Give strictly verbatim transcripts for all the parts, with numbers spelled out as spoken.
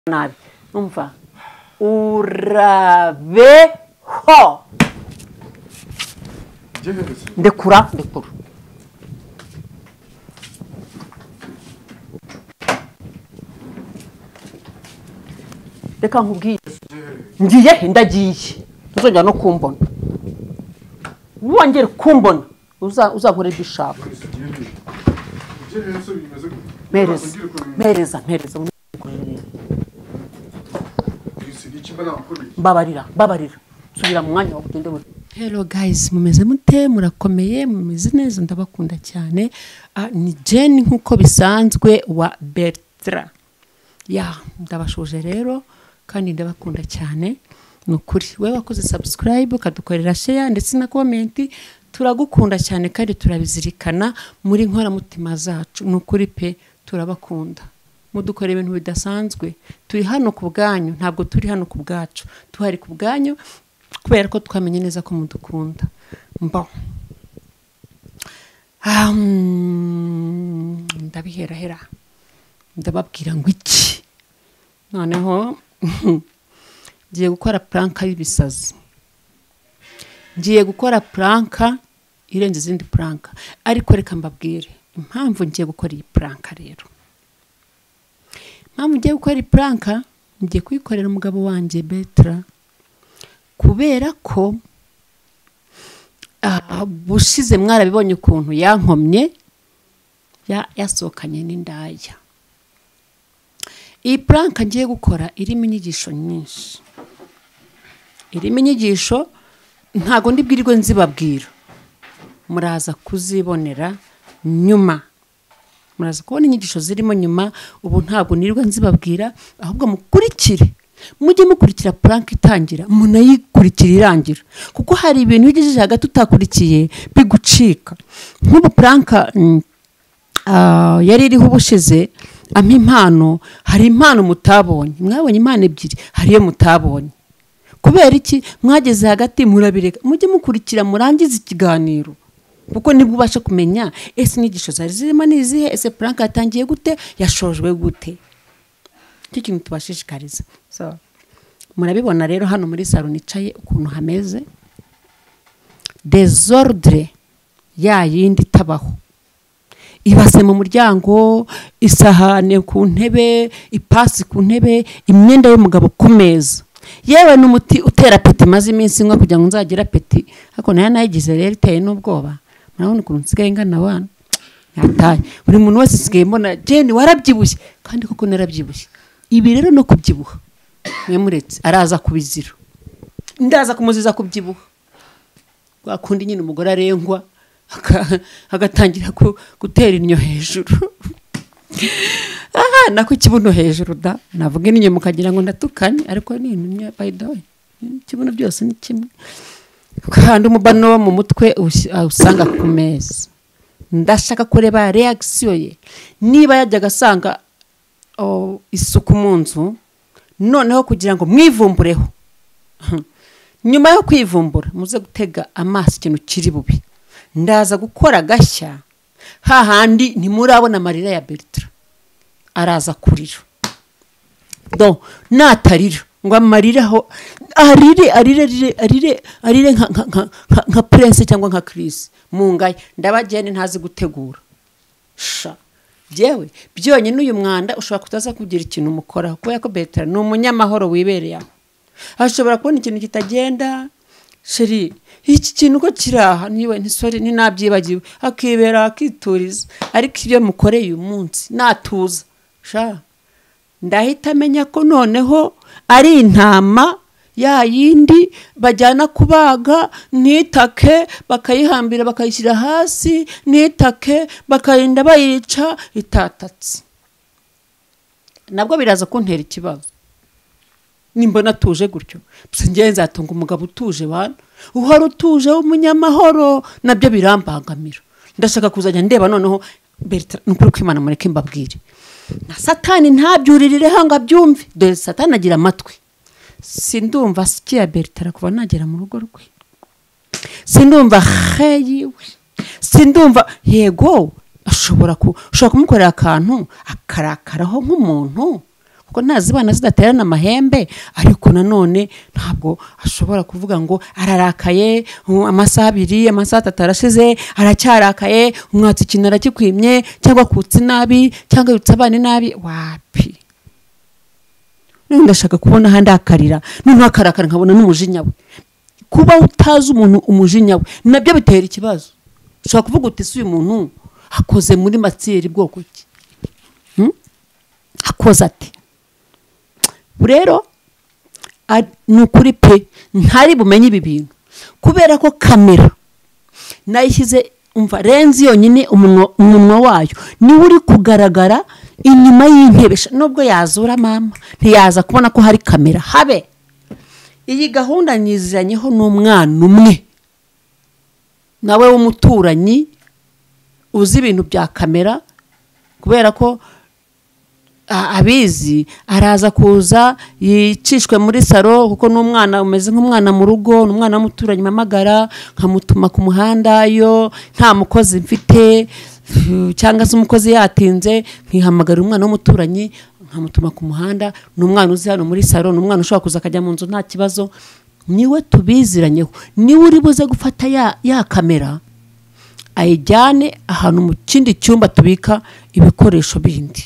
nabi umva urabeho ndekura ndekura reka nkubwiye ngiye ndagiye uzongera no kumbona wongere kumbona uza uzakora ibyo ushaka mereza mereza mereza babarira babarira subira mu mwanya wo kugende. Hello guys, mumeze mute? Murakomeye? Mumeze neza? Ndabakunda cyane. Ah, ni Jane nkuko bisanzwe wa Beritra. Ya, ndabashuje rero kandi ndabakunda cyane. Nukuri wewe wakoze subscribe ukadukorera share ndetse na comment, turagukunda cyane kandi turabizirikana muri nkora mutima zacu. Nukuri pe turabakunda. Mudukore ibintu bidasanzwe. Turi hano ku bwanyu, ntabwo turi hano ku bwacu. Tuhari ku bwanyu kubera ko twamenye neza ko mudukunda. Mbo. Um, ndabihera hera. Ndababwira ngo iki. Noneho ngiye gukora pranka y'ibisazi. Ngiye gukora pranka irenze izindi pranka. Ariko reka mbabwire impamvu ngiye gukora iyi pranka rero. Mpamvu ngiye gukora iyi pranka, ngiye kuyikorera umugabo wanjye Beritra. Kubera ko ah bushize mwarabibonye ukuntu yankomye ya yasohokanye n'indaya. Iyi pranka ngiye gukora irimo inyigisho nyinshi. Irimo inyigisho ntago ndibwirirwe nzibabwira. Muraza kuzibonera nyuma. Muraza kubona inyigisho zirimo nyuma. Ubu ntabwo nirirwa nzibabwira, ahubwo mukurikire. Mujye mukurikira prank itangira, munayikurikira irangira. Kuko hari ibintu bigejeje hagati utakurikiye bigucika. Nk'ubu prank uh, yari iriho ubushize ampa impano, hari impano mutabonye. Mwabonye impano ebyiri, hari iyo mutabonye. Kubera iki mwageze hagati murabireka. Mujye mukurikira murangiza ikiganiro. Kuko nibwo ubasha kumenya ese inyigisho zari zirimo nizihe, ese prank yatangiye gute, yashojwe gute. Iki kintu tubashishikariza. So murabibona rero hano muri salon nicaye ukuntu hameze. Desordre ya yindi tabaho. Ibase mu muryango, isahane ku ntebe, ipasi ku ntebe, imyenda y'umugabo ku meza. Yewe n'umuti utera peti maze iminsi nkwa kugira ngo nzagira peti. Hako nayo nayigize rero iteye n'ubwoba. Murabona ukuntu nsigaye ngana wana. Yataye. Buri muntu wese sigaye mbona Jane warabyibushye kandi koko narabyibushye. Ibi rero no kubyibuha. Mwemuretse araza kubizira. Ndaza kumuziza kubyibuha. Wakundi nyine umugore arengwa agatangira gutera inyo hejuru. Aha nako kibuno hejuru da. Navuga inyo mukagira ngo ndatukanye ariko ni inyo by the way. Kibuno byose ni kimwe. Kandi umubano mu mutwe usanga ku meza. Ndashaka kureba reaction ye. Niba yajyaga asanga oh, isuku mu nzu noneho kugira ngo mwivumbureho. Nyuma yo kwivumbura muze gutega amaso ikintu kiri bubi. Ndaza gukora gashya hahandi ntimurabona amarira ya Beritra. Araza kurira. Do natarira ngo amariraho arire arire arire arire arire nka nka nka prince cyangwa nka Chris mungaye. Ndabagene ntazi gutegura. Sha jewe byonye n'uyu mwanda ushobora kutaza kugira ikintu mukora kuko yako Beritra ni umunyamahoro wibereye aho. Ashobora kubona ikintu kitagenda. Sheri iki kintu ko kiraha niwe ntisore ni nabyibagiwe akibera akituriza ariko ibyo mukoreye uyu munsi natuza. Sha ndahita menya ko noneho ari intama ya yindi bajyana kubaga nitake bakayihambira bakayishyira hasi nitake bakarinda bayica itatatse. Nabwo biraza kuntera ikibazo. Nimbona tuje gutyo ngiye nzatunga umugabo utuje bana uhora utuje w'umunyamahoro nabyo birambangamira. Ndashaka kuzajya ndeba noneho Beritra nukuri kwimana mureke mbabwire na Satani ntabyuririre hanga byumve. Dore Satani agira amatwi. Sindumva sikiya Beritra kuva nagera mu rugo rwe. Sindumva heyiwe. Sindumva yego ashobora ku ushobora kumukorera akantu akarakaraho nk'umuntu kuko ntazibana zidaterana amahembe, ariko nanone ntabwo ashobora kuvuga ngo ararakaye amasaha abiri amasaha atatu arashize aracyarakaye umwatsi ikintu arakikwimye cyangwa kutse nabi cyangwa yutse abana nabi. Wapi, ndashaka kubona handi akarira noneho akarakara nkabona n'umujinya we. Kuba utazi umuntu umujinya we nabyo bitera ikibazo. Ushobora kuvuga uti si uyu muntu akoze muri matsiri bwoko ki, hmm? akoze ati. Rero nukuri pe ntari bumenye ibi bintu kubera ko kamera nayishyize umva renzi yonyine umunwa wayo niwe uri kugaragara inyuma y'intebe, nubwo yazura mama ntiyaza kubona ko hari kamera habe. Iyi gahunda nyiziranyeho n'umwana umwe nawe w'umuturanyi uzi ibintu bya kamera, kubera ko abizi araza kuza yicishwe muri saro kuko n'umwana umeze nk'umwana mu rugo, n'umwana w'umuturanyi mamagara nkamutuma ku muhanda yo nta mukozi mfite cyangwa se umukozi yatinze nkihamagara umwana w'umuturanyi nkamutuma ku muhanda, n'umwana uzi hano muri saro, n'umwana ushobora kuza akajya mu nzu nta kibazo. Niwe tubiziranyeho, niwe uri buze gufata ya, ya kamera ayijyane ahantu mu kindi cyumba tubika ibikoresho bindi,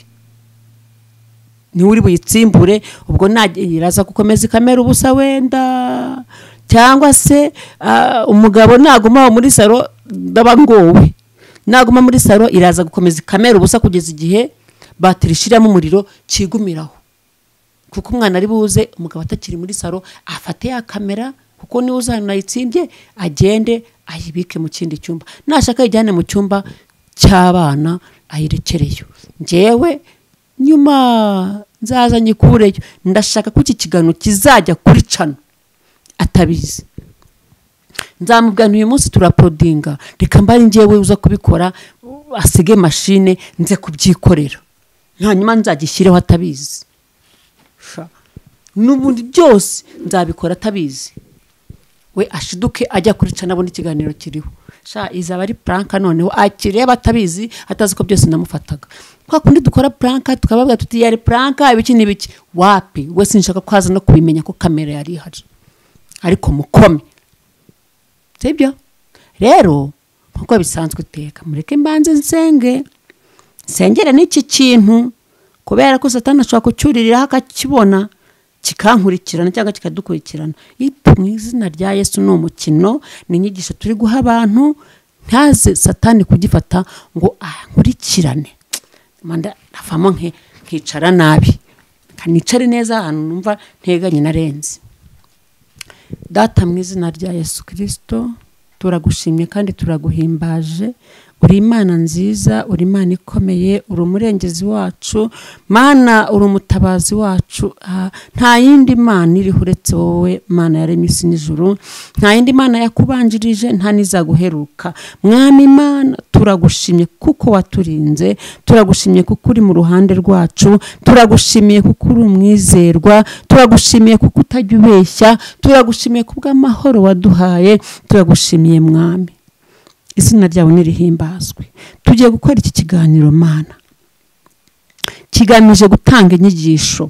niwe uri buyitsimbure. Ubwo nagiraza gukomeza kamera ubusa wenda, cyangwa se uh, umugabo naguma muri saro ndabangowe, naguma muri saro iraza gukomeza kamera ubusa kugeza igihe batirishiramo umuriro kigumiraho, kuko umwana ari buze umugabo atakiri muri saro afate ya kamera, kuko niwe uzana nayitsimbye agende ayibike mu kindi cyumba, nashaka yijyane mu cyumba cy'abana ayirekereyo. Njewe nyuma nzaza nyikureyo, ndashaka ko iki kigano kizajya kuri cano atabizi. Nzamubwira uyu munsi turaprodinga, reka mbari njewe uza kubikora asige machine nze kubyikorera, hanyuma nzagishyireho atabizi. N'ubundi byose nzabikora atabizi, we ashiduke ajya kuri cana abona ikiganiro kiriho. Sha izaba ari pranka noneho akireba atabizi, atazi ko byose namufataga. Kwa kundi dukora pranka tukababwira tuti yari pranka ibiki nibiki, wapi we sinshaka kwaza no kubimenya ko kamera yari ihari, ariko mukome. Sibyo rero nkuko bisanzwe teka mureke mbanze nsenge sengera n'iki kintu, kubera ko Satani ashobora kucyuririra akakibona kikankurikirana cyangwa kikadukurikirana. Ipo mu izina rya Yesu no mukino ni inyigisho turi guha abantu, ntaze Satani kugifata ngo ankurikirane manda afamo nke nkicara nabi, kanicare neza ahantu numva nteganye na renzi. Data mu izina rya Yesu Kristo turagushimye kandi turaguhimbaje, uri Imana nziza, uri Imana ikomeye, uri umurengezi wacu Mana, uri umutabazi wacu. Nta yindi Mana iri uretse wowe Mana yaremye isi n'ijuru, nta yindi Mana yakubanjirije, nta nizaguheruka. Mwami Imana turagushimye kuko waturinze, turagushimye kuko uri mu ruhande rwacu, turagushimiye kuko uri umwizerwa, turagushimiye kuko utajya ubeshya, turagushimiye kubw'amahoro waduhaye, turagushimiye Mwami. Izina ryawe nirihimbazwe. Tugiye gukora iki kiganiro Mana kigamije gutanga inyigisho,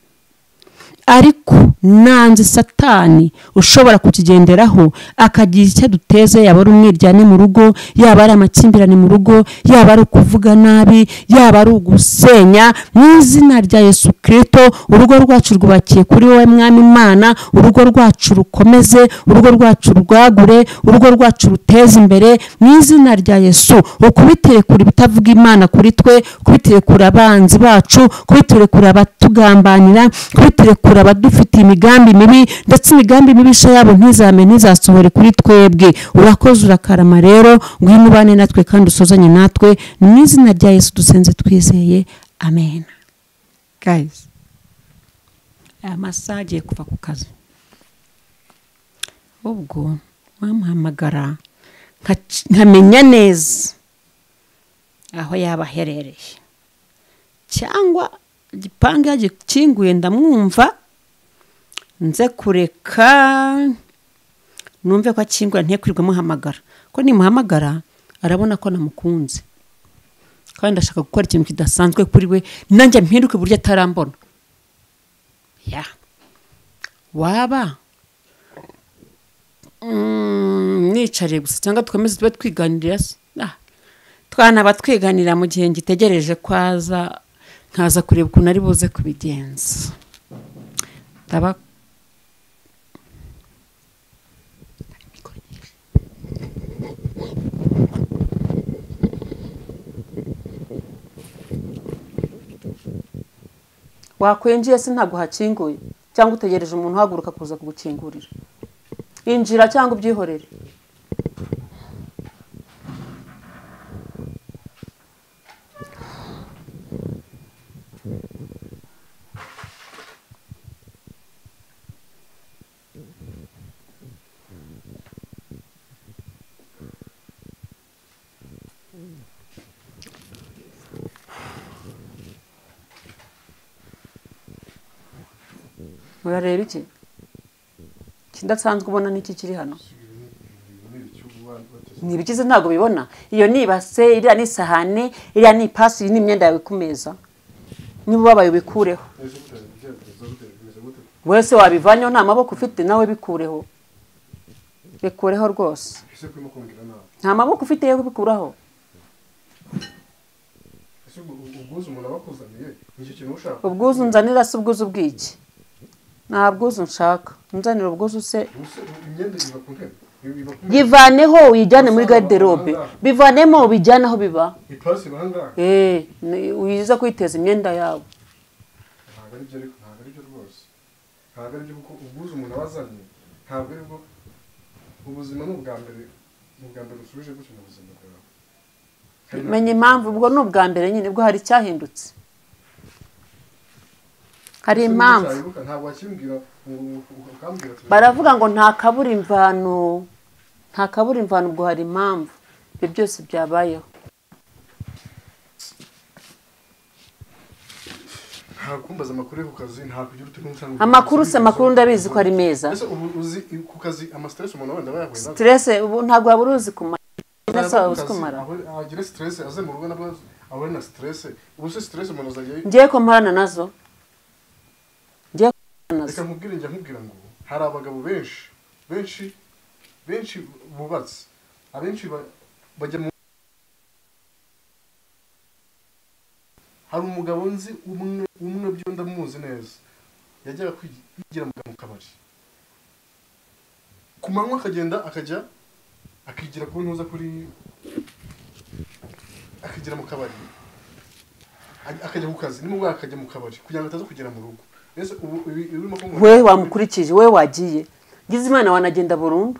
ariko nanze Satani ushobora kukigenderaho akagira icyo duteze, yaba ari umwiryane mu rugo, yaba ari amakimbirane mu rugo, yaba ari ukuvuga nabi, yaba ari ugusenya. Mu izina rya Yesu Kristo urugo rwacu rwubakiye kuri wowe Mwami Imana, urugo rwacu rukomeze, urugo rwacu rwagure, urugo rwacu ruteze imbere. Mu izina rya Yesu ukubitire kuri bitavuga Imana kuri twe, kubitire kuri abanzi bacu, kubitire kuri abatugambanira, kubitire kuri abadufite imigambi mibi, ndetse imigambi mibisha yabo ntizame ntizasohore kuri twebwe. Urakoze urakarama rero, ngwino ubane natwe kandi usozanye natwe. Mu izina rya Yesu dusenze twizeye, amen. Guys, amasaha agiye kuva ku kazi, ubwo wamuhamagara nkamenya neza aho yaba aherereye, cyangwa igipangu yagikinguye ndamwumva, nze kureka numve ko akingura ntekwirirwe muhamagara, ko nimuhamagara arabona ko namukunze kandi ndashaka gukora ikintu kidasanzwe kuri we, nanjye mpinduke buryo atarambona. oya waba nicariye gusa cyangwa twemeze tube twiganirira twanaba twiganira mu gihe ngitegereje kwaza nkaza kureba ukuntu ari buze kubigenza ndaba wakwinjiye se ntabwo hakinguye cyangwa utegereje umuntu uhaguruka kuza kugukingurira injira cyangwa ubyihorere urareba iki kidasanzwe ubona n'iki kiri hano nibikize ntago bibona iyo nibase iriya n'isahane iriya n'ipasi iri n'imyenda yawe ku meza niba ubabaye ubikureho wese wabivanyeho nta maboko ufite nawe bikureho bikureho rwose nta maboko ufite yo kubikuraho ubwuzu nzanira se ubwuzu bw'iki nta bwuzu nshaka nzanira ubwuzu se yivaneho uyijyane muri garderobe bivanemo ubijyane aho biba eh uyiza kwiteza imyenda yawe ntabwo ari byo ariko ntabwo ari byo rwose ntabwo ari byo kuko ubwuzu umuntu abazanye ntabwo ari bwo ubuzima n'ubwa mbere n'ubwa mbere usubije gutyo mu buzima bwawe menye impamvu ubwo n'ubwa mbere nyine bwo hari cyahindutse hari impamvu baravuga ngo nta kabura imvano nta kabura imvano ubwo hari impamvu ibyo byose byabayeho kumbaza amakuru yo ku kazi nta kugira uti n'umusango amakuru se amakuru ndabizi ko ari meza ese ubu uzi ku kazi ama stress umuntu wenda bayahuye nazo stress ubu ntabwo waburuzi kumara nasa uzi kumara agira stress aze mu rugo nabwo abone na stress ubu se stress umuntu azagiye ngiye ko mparana nazo ngiye nazo reka nkubwire njya nkubwira ngo hari abagabo benshi benshi benshi bubatse abenshi bajya mu hari umugabo nzi umwe umwe byo ndamuzi neza yajyaga kwigira mu kabari ku manywa akagenda akajya akigira ku ntuza kuri akigira mu kabari akajya ku kazi nimubwo akajya mu kabari kugira ngo ataza kugera mu rugo ese ubu urimo ko we wamukurikije we wagiye gize imana wanagenda burundu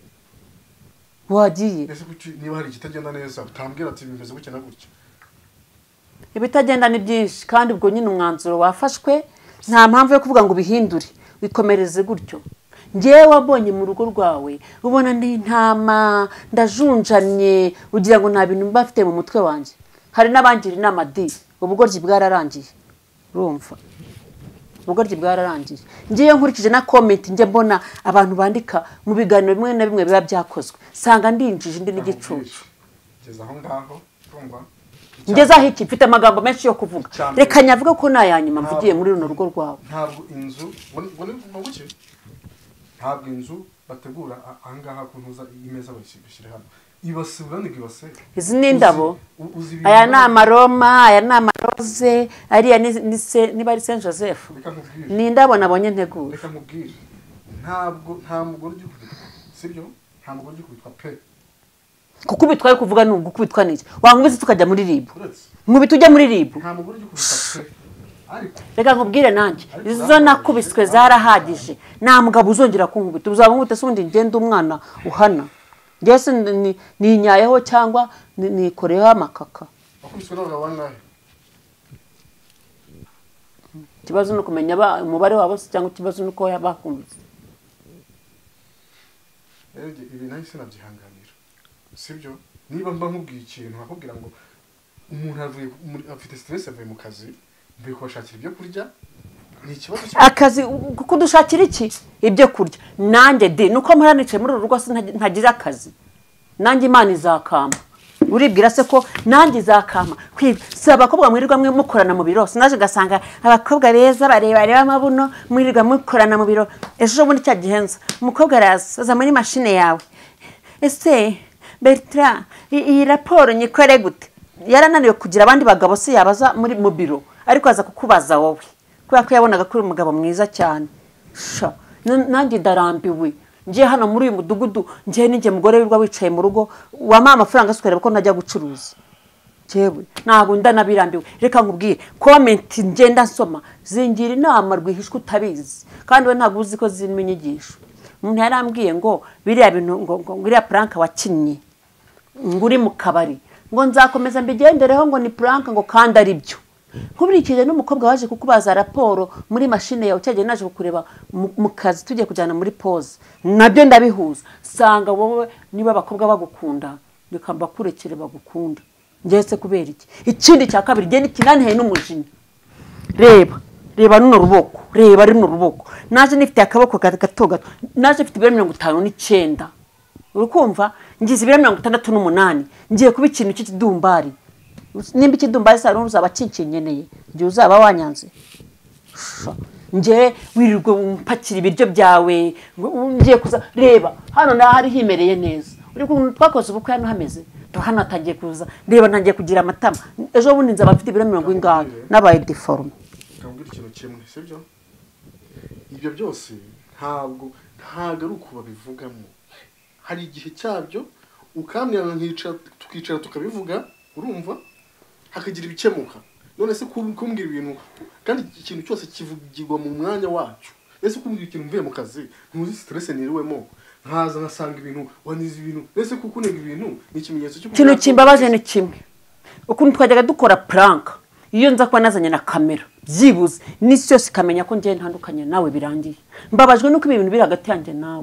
wagiye ese kuki niba hari kitagenda neza utambwira ati bimeze gutya na gutya ibitagenda ni byinshi kandi ubwo nyine umwanzuro wafashwe nta mpamvu yo kuvuga ngo bihindure bikomereze gutyo ngewe wabonye mu rugo rwawe ubona ni intama ndajunjanye ugira ngo nta bintu bafite mu mutwe wanjye hari n'abangira inama di ubugoryi bwararangiye urumva ubugoryi bwararangiye ngiye nkurikije na comment njye mbona abantu bandika mu biganiro bimwe na bimwe biba byakozwe sanga ndinjije ndi n'igicucu ngeze aho ngaho urumva ngeze aho iki mfite amagambo menshi yo kuvuga reka nyavuga ko nayanyuma mvugiye muri runo rugo rwawe ntabwo inzu ngo ngo guke ntabwo inzu bategura ahangaha ku ntuza imeza bashyire hano ibasura nigibase izi ni indabo aya ni amaroma aya ni amaroze ariya niba ari Saint Joseph ni indabo nabonye ntegura reka nkubwire ntabwo nta mugore ujya kubitwa sibyo nta mugore ujya kubitwa pe kuko bitwaye kuvuga ni ugukubitwa n'iki wangubise tukajya muri ribu nkubita ujya muri ribu nta mugore ujya kubitwa pe reka nkubwire nanjye izo nakubiswe zarahagije nta mugabo uzongera kunkubita uzaba nkubita se ubundi ngende umwana uhana ngese ninyayeho cyangwa nikoreyeho amakaka wakubiswe n'abagabo bangahe ikibazo ni ukumenya umubare wabo se cyangwa ikibazo ni uko bakumbitse ibi nahise nabyihanganira sibyo niba mba nkubwiye ikintu nkakubwira ngo umuntu avuye afite stress avuye mu kazi mvuye kubashakira ibyo kurya ni ikibazo akazi kuko dushakira iki ibyo kurya nanjye de nuko mparanice muri uru rugo ntagira akazi nanjye Imana izakamba uribwira se ko nanjye zakama si abakobwa mwirirwa mwe mukorana mu biro sinaje gasanga abakobwa beza barebare b'amabuno mwirirwa mukorana mu biro ejo bundi cya gihenza umukobwa araza muri mashine yawe ese Beritra iyi raporo nyikore gute yarananiwe kugira abandi bagabo se yabaza muri mu biro ariko aza kukubaza wowe kubera ko yabonaga kuri umugabo mwiza cyane sha nanjye ndarambiwe ngiye hano muri uyu mudugudu ngiye n'inge mugore wirwa wicaye mu rugo wama amafaranga sukareba ko najya gucuruza jewe ntago ndanabirambiwe reka nkubwire comment ngenda nsoma zingira inama rwihishwe utabizi kandi we ntago uzi ko zirimo inyigisho umuntu yarambwiye ngo biriya bintu ngo ngo biriya prank wakinnye nguri mu kabari ngo nzakomeza mbigendereho ngo ni prank ngo kandi ari byo Kuburikije n'umukobwa waje kukubaza raporo muri mashine yawe cyagiye naje kukureba mu kazi tugiye kujyana muri pause nabyo ndabihuza sanga wowe niba abakobwa bagukunda bikamba kurekere bagukunda ngese kubera iki ikindi cya kabiri gende kinanhe n'umujinya reba reba nuno ruboko reba runo ruboko naje nifite akaboko gato gato naje mfite ibiro mirongo itanu n'icyenda urukumva ngize ibiro mirongo itandatu n'umunani ngiye kuba ikintu cy'ikidumbari nimba ikidumbari sa uzaba kinkinyeneye ngiye uzaba wanyanze ngiye wirirwe umpakira ibiryo byawe ngiye kuza reba hano na hari himereye neza uri twakoze ubukwe hano hameze hano atangiye kuza reba ntangiye kugira amatama ejo bundi nzaba mfite ibiro mirongo ingahe nabaye deforme kambwira ikintu kimwe sibyo ibyo byose ntabwo ntago ari uko babivugamo hari igihe cyabyo ukamya nkicara tukicara tukabivuga urumva hakagira ibikemuka none se kumbwira ibintu kandi ikintu cyose kivugirwa mu mwanya wacu ese kumbwira ikintu mvuye mu kazi ntuzi stress niriwemo nkaza nkasanga ibintu wanize ibintu ese kukunega ibintu ni ikimenyetso cyo kintu kimbabaje ni kimwe ukuntu twajyaga dukora prank iyo nza kwa nazanye na kamera byibuze n'isi yose kamenya ko ngiye ntandukanye nawe birangiye mbabajwe nuko ibintu biri hagati yanjye nawe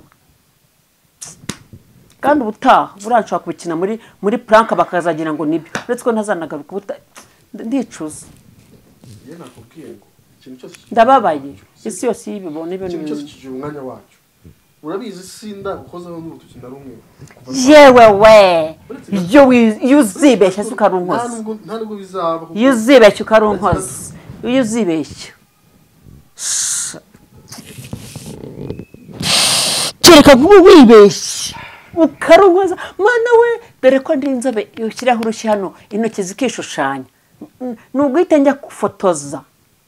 kandi ubutaha buranshaka kubikina muri muri prank bakazagira ngo nibyo uretse ko ntazanagaruka ubuta ndicuza ye nakubwiye ngo ikintu cyose ndababaye isi yose yibibone ibintu ikintu cyose kigira umwanya wacu urabizi sinda gukozaho n'urutoki ndarumwe yewe we iyo yuzibeshya sukarunkoza nta nubwo bizaba yuzibeshya ukarunkoza iyo uzibeshya kereka vuba wibeshya ukarunkoza mana we dore ko ndi inzobe ushyiraho urushyi hano intoki zikishushanya n'ubwite njya kufotoza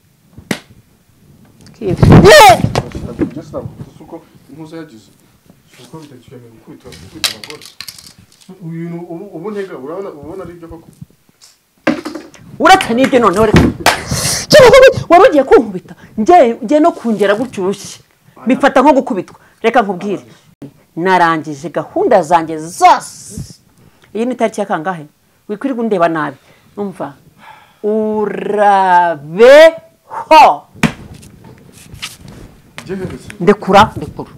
uko impuzo yagize uko bitakiyemera gukubita gukubita abagore uyu ubu ntega urabona ubona ari byo koko urata nibyo none reka warugiye kunkubita ngiye ngiye no kungera gutyo urushyi bifata nko gukubitwa reka nkubwire narangije gahunda zanjye zose iyi ni tariki ya kangahe wikwirirwa undeba nabi umva urabeho ndekura ndekura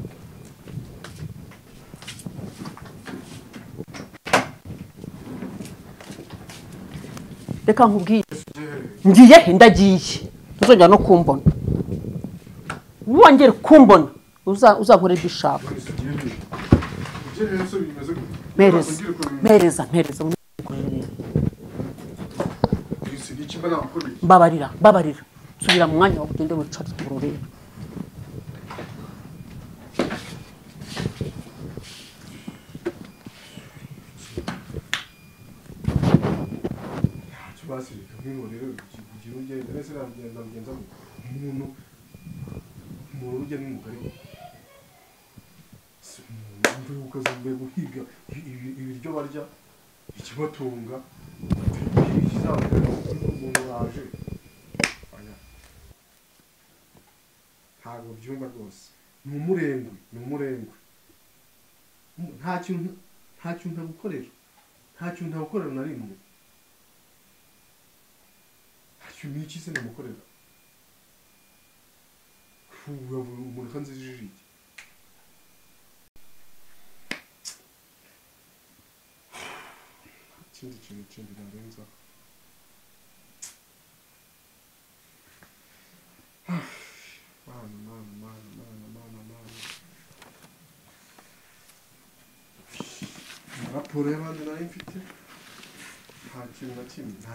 reka nkubwiye ngiye ndagiye uzongera no kumbona wongere kumbona uzakora ibyo ushaka mereza mereza mereza babarira babarira subira mu mwanya wawe ugende wicare urureba basi kamwe rero kugira ugende nese nagenda mugenza umuntu umuntu ujya n'umugari mvuye ukaza mbere guhiga ibiryo barya ikibatunga umuntu waje ntabwo byumva rwose ni umurengwe ni umurengwe nta kintu nta kintu ntagukorera nta kintu ntagukorera na rimwe ni iki se ndamukorera umuntu kanze jijiki ikindi kintu kindi narenza mana mana mana mana mana mana raporo y'abandi nari mfite nta kintu na kimwe nta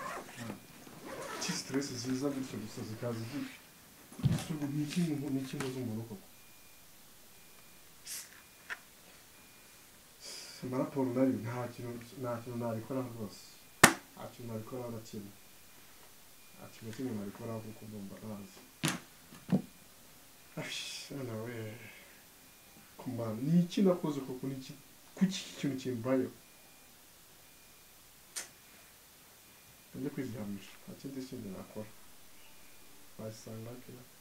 stress ziza gutyo gusa zikaza isugu n'ikintu n'ikintu z'umuntu koko maraporo nari nta kintu nta kintu nabikora rwose nta kintu nabikora na kimwe nta kintu kimwe nabikora kuko ndumva nazi ana we kumana ni iki nakoze koko niki kuki ikintu kimbayeho njye kwiryamisha nta kindi kindi nakora wasanga kera